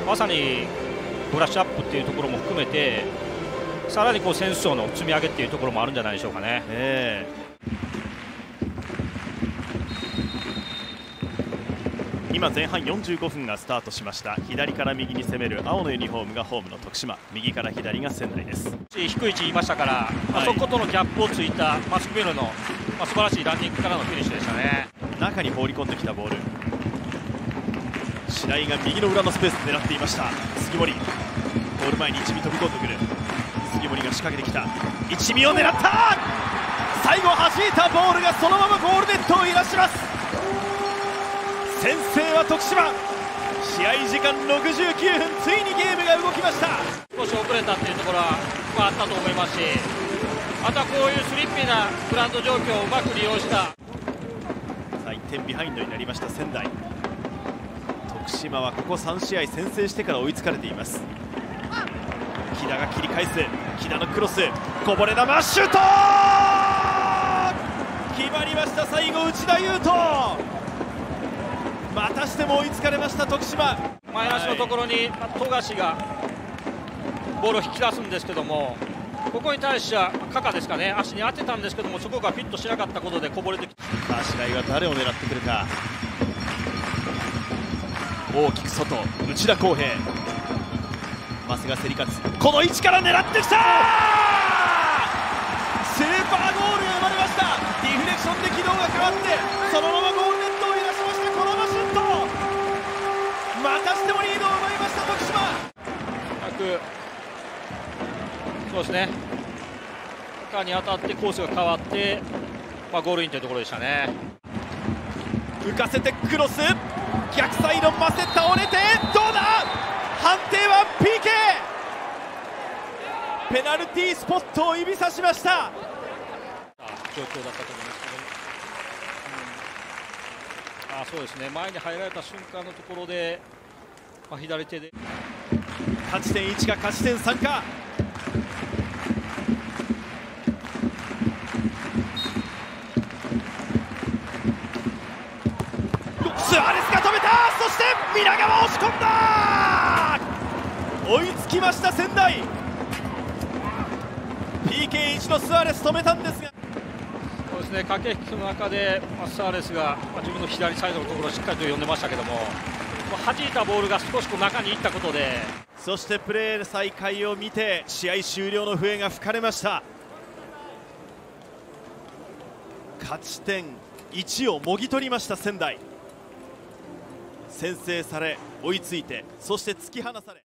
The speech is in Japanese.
まさにブラッシュアップっていうところも含めて、さらにこう選手層の積み上げっていうところもあるんじゃないでしょうかね。 今前半45分がスタートしました。左から右に攻める青のユニフォームがホームの徳島、右から左が仙台です。 低い位置にいましたから、そことのギャップをついたマスクベルの、素晴らしいランニングからのフィニッシュでしたね。 中に放り込んできたボール、白井が右の裏のスペース狙っていました。杉森、ゴール前に一味飛び込んでくる。杉森が仕掛けてきた、一味を狙った。最後弾いたボールがそのままゴールネットを揺らします。先制は徳島。試合時間69分、ついにゲームが動きました。 少し遅れたっていうところはあったと思いますし、あとはこういうスリッピーなグラウンド状況をうまく利用した。 さあ1点ビハインドになりました仙台。徳島はここ3試合先制してから追いつかれています。木田が切り返す、木田のクロス、こぼれ球シュート決まりました。最後内田優斗、またしても追いつかれました徳島。 前足のところに富樫がボールを引き出すんですけども、ここに対してはカカですかね、足に当てたんですけども、そこがフィットしなかったことでこぼれてきた。 白井は誰を狙ってくるか。大きく外、内田航平、マスが競り勝つ、この位置から狙ってきた。スーパーゴールが生まれました。ディフレクションで軌道が変わって、そのままゴールネットを揺らしました。このままシュート、またしてもリードを奪いました徳島。 そうですね、カに当たってコースが変わって、ゴールインというところでしたね。 浮かせてクロス、逆サイドマセ倒れて、どうだ、判定は PK。 ペナルティースポットを指さしました。 状況だったと思いますけど、そうですね、前に入られた瞬間のところで、左手で勝ち点1が勝ち点3か。スアレスが止めた。そして皆川押し込んだ。追いつきました仙台。 PK1 のスアレス止めたんですが、 そうですね、駆け引きの中でスアレスが自分の左サイドのところをしっかりと読んでましたけども、弾いたボールが少し中にいったことで、 そしてプレー再開を見て試合終了の笛が吹かれました。勝ち点1をもぎ取りました仙台。先制され追いついて、そして突き放され。